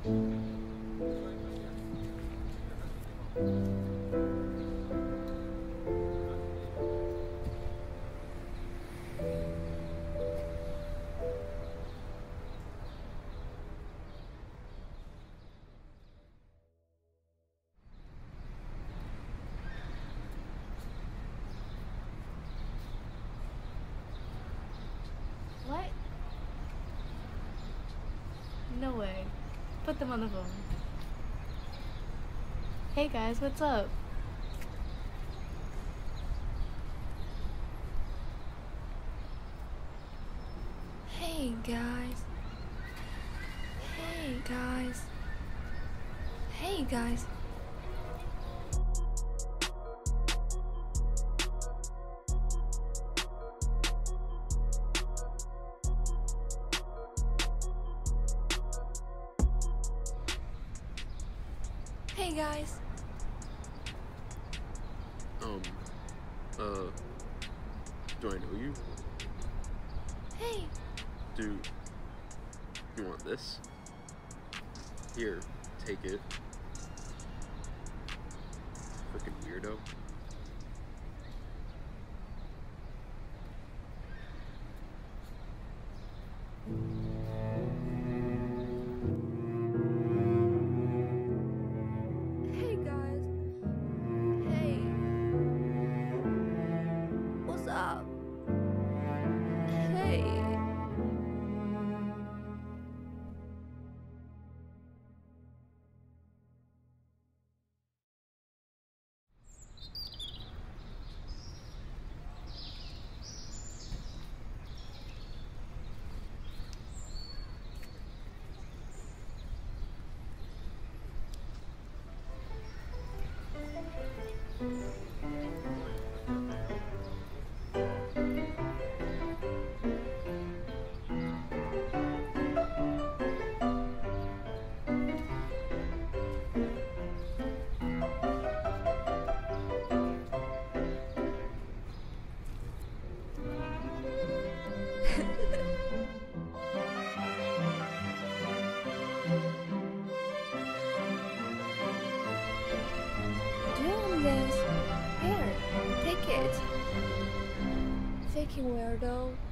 What? No way. Put them on the phone. Hey guys, what's up? Hey guys. Hey guys. Hey guys. Hey guys. Do I know you? Hey. Do you want this? Here, take it. Frickin' weirdo. Hey guys. Hey. What's up? Hey. Doing this. Here, take it. Faking weirdo.